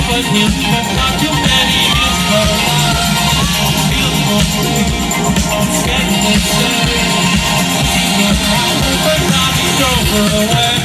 but him for not too many years for life. Feels for free, it's getting necessary. He's a problem, but now he's over away.